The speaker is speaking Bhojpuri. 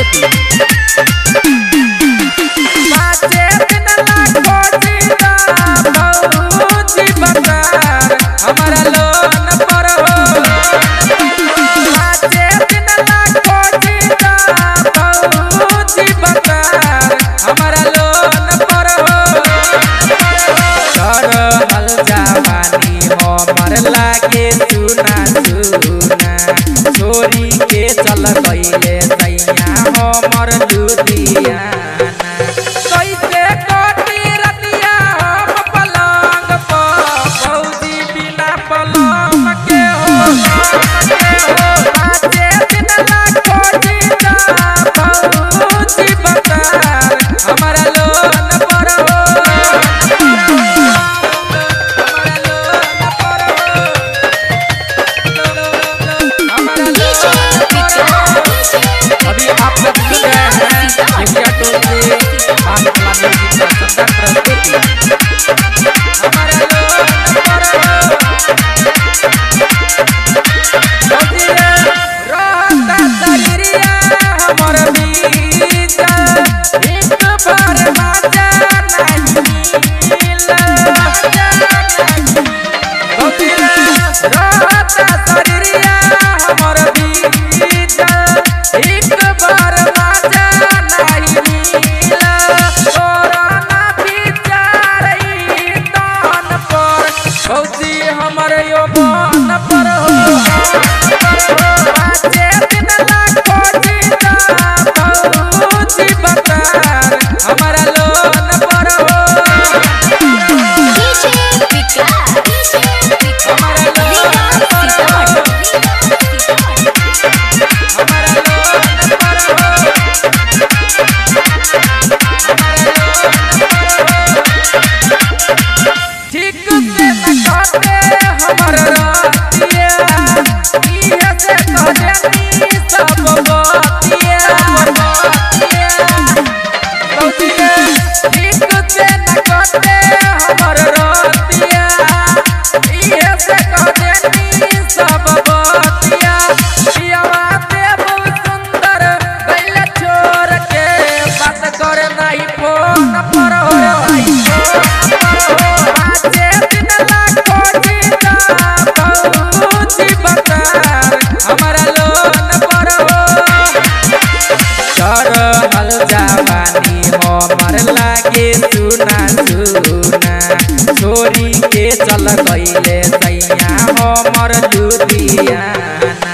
प्रस्तुति। हमारा लोन पर हो हमारा लोन पर हो हल जवानी हमर लागे सुना सुना छोरी के चल गईले सैया हमर लुधियाना कैसे कटी रतिया हम पलंग पर भौजी बिना पलंग के हो बाजे दिन लाखो जीता भौजी बता हमारा लोन पर हो अभी आप लोग सुन रहे हैं इंडिया टोल से बांधला म्यूजिक का शानदार प्रस्तुति। हमारा लोन पर हो रहता शरीरिया हमर बीता एक बार मजा नहीं मिला रहता शरीरिया हमर बीता एक बार मजा नहीं मिला तोरा ना विचार तन पर भौजी हमर यौवन पर हो बाजे दिन लाखो जीता भौजी बता हमारा लोन पर हो हमारा लोन पर हो हमारा लोन पर हो ठीक से न कहते हमर रातिया इहे से कहनी सब बातिया ठीक से न कहते हमर रातिया इहे से कहनी सब बातिया पियावा देव सुंदर गइले छोड़ के बात करे नहीं फोन पर हो बाजे दिन लाखो जीता भौजी बता हमारा लोन पर हो हल जवानी हमर लागे सुना सुना छोरी के चल गईले सैया हमर लुधियाना।